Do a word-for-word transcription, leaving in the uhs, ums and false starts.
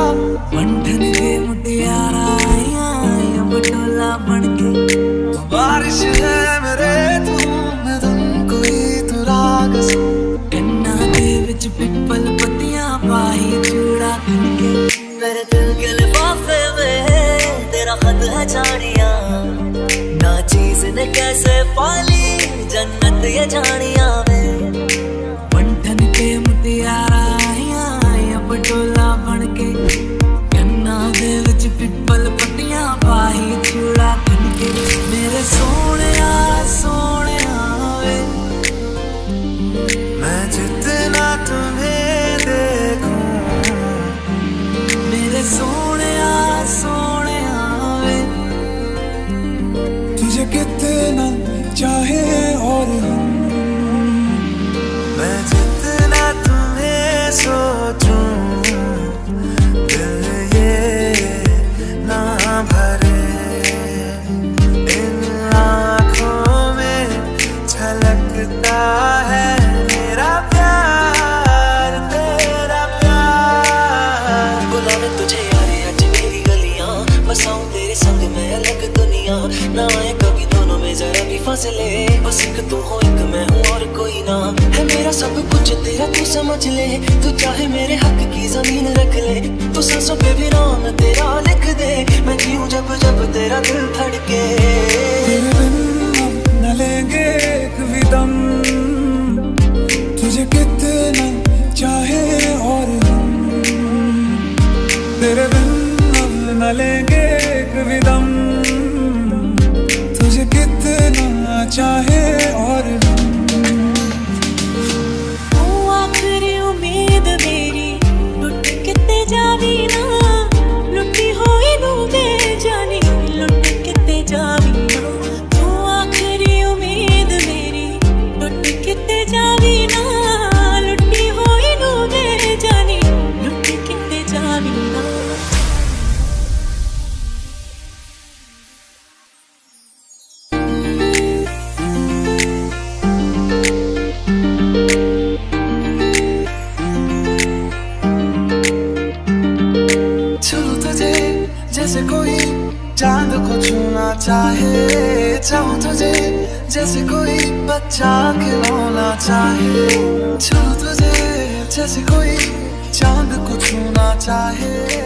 बंधन के मुटियारा आया बटोला बनके। बारिश है मेरे तू मैं तुम कोई तू राग सो। कन्ना दे विच पिपल पत्तियां पाई चूड़ा खनके। मेरे दिल के लिफाफे में तेरा खत है जानिया, ना चीज ने कैसे पाली जन्नत ये जानिया में। बंधन के मुटियारा आया बटोला बनके। कन्ना दे विच पिपल पत्तियां पाई चूड़ा खनके। मेरे सोनिया सोनिया वे मैं जितना तुम्हें देखूं। मेरे सोनिया सोनिया वे तुझे कितना चाहे और हम। मैं जितना तुम्हें सोचूं दिल ये ना भरे। इन आँखों में झलकता है मेरा प्यार तेरा प्यार। बुलावे तुझे यारे आज मेरी गलियां, बसाऊं तेरे संग में अलग दुनिया। ना आए कभी दोनों में जरा भी फासले, बस एक तू हो एक मैं हूँ और कोई ना। है मेरा सब कुछ तेरा तू समझ ले, तू चाहे मेरे हक की जमीन रख ले। तू सांसों पे भी नाम तेरा लिख दे, मैं जीऊं जब जब तेरा दिल धड़के। तेरे बिन अब न लेंगे एक भी दम, तुझे कितना चाहे और हम। तेरे बिन अब न लेंगे एक भी दम, तुझे कितना चाहे और हम। तू आखिरी उम्मीद मेरी लुट किते जावी ना। लुटी होई नू बेजानी लुट किते जावी ना। तू आखिरी उम्मीद मेरी लुट किते जावी ना। लुटी होई नू बेजानी लुट किते जावी ना। छू तुझे जैसे कोई चांद को छूना चाहे। चाहूं तुझे जैसे कोई बच्चा खिलौना चाहे। छू तुझे जैसे कोई चांद को छूना चाहे।